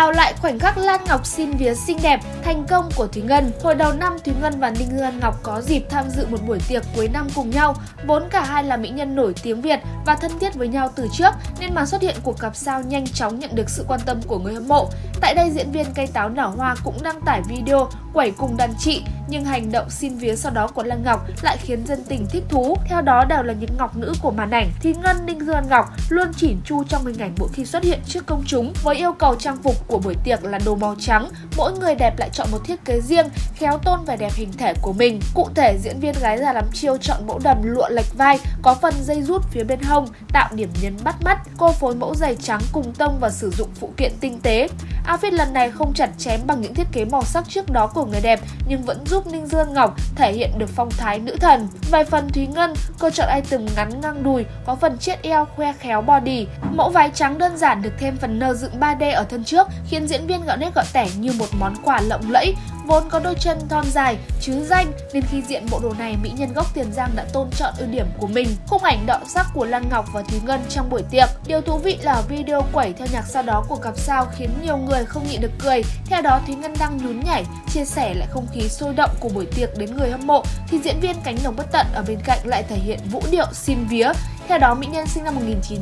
Đào lại khoảnh khắc Lan Ngọc xin vía xinh đẹp, thành công của Thúy Ngân. Hồi đầu năm, Thúy Ngân và Ninh Lan Ngọc có dịp tham dự một buổi tiệc cuối năm cùng nhau. Vốn cả hai là mỹ nhân nổi tiếng Việt và thân thiết với nhau từ trước, nên màn xuất hiện của cặp sao nhanh chóng nhận được sự quan tâm của người hâm mộ. Tại đây, diễn viên Cây Táo Nở Hoa cũng đăng tải video quẩy cùng đàn chị, nhưng hành động xin vía sau đó của Lan Ngọc lại khiến dân tình thích thú. Theo đó, đều là những ngọc nữ của màn ảnh. Thúy Ngân, Ninh Lan Ngọc luôn chỉn chu trong hình ảnh mỗi khi xuất hiện trước công chúng, với yêu cầu trang phục của buổi tiệc là đồ màu trắng. Mỗi người đẹp lại chọn một thiết kế riêng, khéo tôn vẻ đẹp hình thể của mình. Cụ thể, diễn viên Gái Già Lắm Chiêu chọn mẫu đầm lụa lệch vai, có phần dây rút phía bên hông, tạo điểm nhấn bắt mắt. Cô phối mẫu giày trắng cùng tông và sử dụng phụ kiện tinh tế. Outfit lần này không chặt chém bằng những thiết kế màu sắc trước đó của người đẹp, nhưng vẫn giúp Ninh Dương Ngọc thể hiện được phong thái nữ thần. Về phần Thúy Ngân, cô chọn item ngắn ngang đùi, có phần chiết eo khoe khéo body. Mẫu váy trắng đơn giản được thêm phần nơ dựng 3D ở thân trước, khiến diễn viên gạo nét gạo tẻ như một món quà lộng lẫy. Vốn có đôi chân thon dài, chứ danh, nên khi diện bộ đồ này, mỹ nhân gốc Tiền Giang đã tôn chọn ưu điểm của mình. Khung ảnh đọ sắc của Lan Ngọc và Thúy Ngân trong buổi tiệc. Điều thú vị là video quẩy theo nhạc sau đó của cặp sao khiến nhiều người không nhịn được cười. Theo đó, Thúy Ngân đang nhún nhảy, chia sẻ lại không khí sôi động của buổi tiệc đến người hâm mộ, thì diễn viên Cánh Đồng Bất Tận ở bên cạnh lại thể hiện vũ điệu xin vía. Theo đó, mỹ nhân sinh năm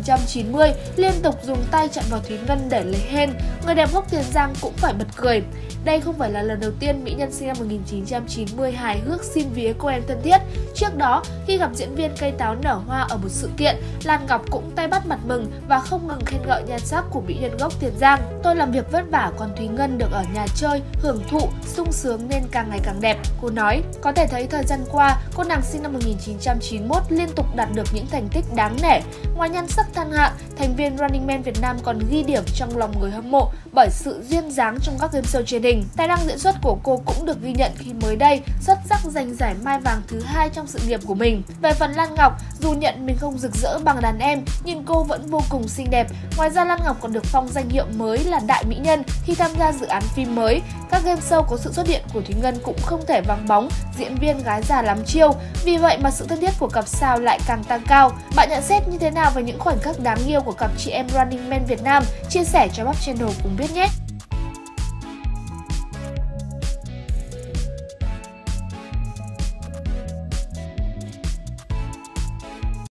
1990 liên tục dùng tay chạm vào Thúy Ngân để lấy hên. Người đẹp gốc Tiền Giang cũng phải bật cười. Đây không phải là lần đầu tiên mỹ nhân sinh năm 1990 hài hước xin vía cô em thân thiết. Trước đó, khi gặp diễn viên Cây Táo Nở Hoa ở một sự kiện, Lan Ngọc cũng tay bắt mặt mừng và không ngừng khen ngợi nhan sắc của mỹ nhân gốc Tiền Giang. Tôi làm việc vất vả, còn Thúy Ngân được ở nhà chơi, hưởng thụ, sung sướng nên càng ngày càng đẹp. Cô nói, có thể thấy thời gian qua, cô nàng sinh năm 1991 liên tục đạt được những thành tích đáng nể. Ngoài nhan sắc thăng hạng, thành viên Running Man Việt Nam còn ghi điểm trong lòng người hâm mộ bởi sự duyên dáng trong các game show truyền hình. Tài năng diễn xuất của cô cũng được ghi nhận khi mới đây xuất sắc giành giải Mai Vàng thứ 2 trong sự nghiệp của mình. Về phần Lan Ngọc, dù nhận mình không rực rỡ bằng đàn em, nhưng cô vẫn vô cùng xinh đẹp. Ngoài ra, Lan Ngọc còn được phong danh hiệu mới là Đại Mỹ Nhân khi tham gia dự án phim mới. Các game show có sự xuất hiện của Thúy Ngân cũng không thể vắng bóng diễn viên Gái Già Lắm Chiêu. Vì vậy mà sự thân thiết của cặp sao lại càng tăng cao. Bạn nhận xét như thế nào về những khoảnh khắc đáng yêu của cặp chị em Running Man Việt Nam? Chia sẻ cho Bắp Channel cùng biết nhé!